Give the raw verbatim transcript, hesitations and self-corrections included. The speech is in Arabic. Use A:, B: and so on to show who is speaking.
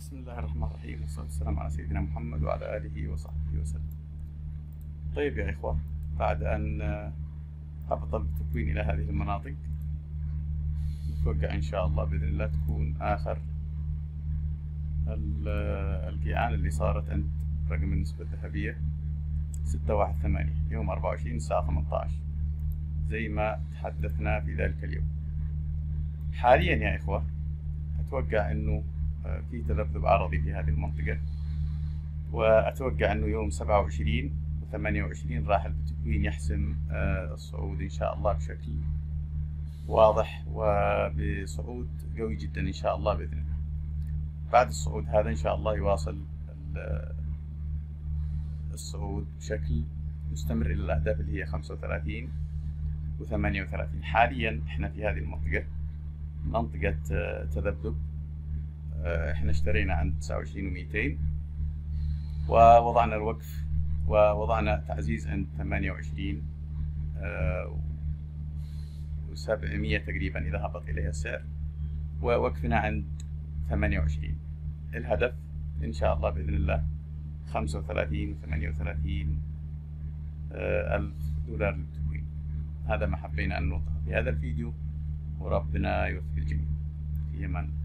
A: بسم الله الرحمن الرحيم، والصلاة والسلام على سيدنا محمد وعلى آله وصحبه وسلم. طيب يا إخوة، بعد أن هبط التكوين إلى هذه المناطق، نتوقع إن شاء الله بإذن الله تكون آخر القيعان اللي صارت عند رقم النسبة الذهبية ستة واحد ثمانية يوم أربعة وعشرين الساعة ثمانية عشر زي ما تحدثنا في ذلك اليوم. حاليا يا إخوة أتوقع أنه في تذبذب عرضي في هذه المنطقة، وأتوقع أنه يوم سبعة وعشرين وثمانية وعشرين راح التكوين يحسم الصعود إن شاء الله بشكل واضح وبصعود قوي جدا إن شاء الله بإذن الله. بعد الصعود هذا إن شاء الله يواصل الصعود بشكل مستمر إلى الأهداف اللي هي خمسة وثلاثين وثمانية وثلاثين. حاليا إحنا في هذه المنطقة منطقة تذبذب، احنا اشترينا عند تسعة وعشرين ومئتين ووضعنا الوقف ووضعنا تعزيز عند ثمانية وعشرين وسبعمية تقريبا إذا هبط إليها السعر، ووقفنا عند ثمانية وعشرين. الهدف إن شاء الله بإذن الله خمسة وثلاثين وثمانية وثلاثين ألف دولار للتكوين. هذا ما حبينا أن نوضحه في هذا الفيديو، وربنا يوفق الجميع. في أمان الله.